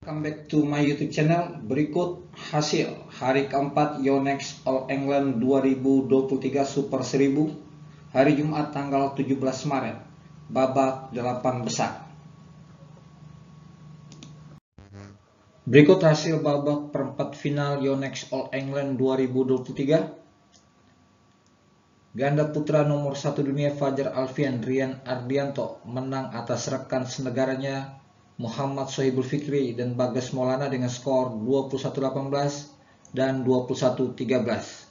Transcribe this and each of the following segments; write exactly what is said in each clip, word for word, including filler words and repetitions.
Welcome back to my YouTube channel. Berikut hasil hari keempat Yonex All England dua ribu dua puluh tiga Super seribu hari Jumat tanggal tujuh belas Maret, babak delapan besar. Berikut hasil babak perempat final Yonex All England dua ribu dua puluh tiga. Ganda putra nomor satu dunia Fajar Alfian Rian Ardianto menang atas rekan senegaranya Muhammad Sohibul Fikri dan Bagas Maulana dengan skor dua puluh satu delapan belas dan dua puluh satu tiga belas.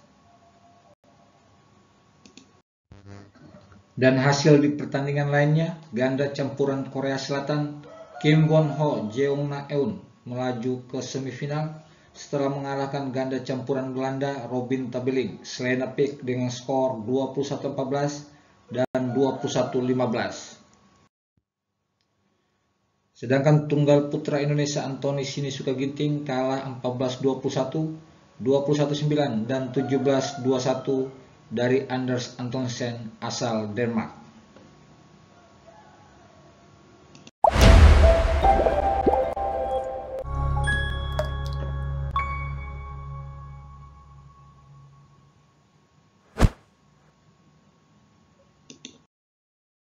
Dan hasil di pertandingan lainnya, ganda campuran Korea Selatan Kim Won Ho Jeong Na Eun melaju ke semifinal setelah mengalahkan ganda campuran Belanda Robin Tabeling Selena Pick dengan skor dua puluh satu empat belas dan dua puluh satu lima belas. Sedangkan tunggal putra Indonesia Anthony Sinisuka Ginting kalah empat belas dua puluh satu, dua puluh satu sembilan dan tujuh belas dua puluh satu dari Anders Antonsen asal Denmark.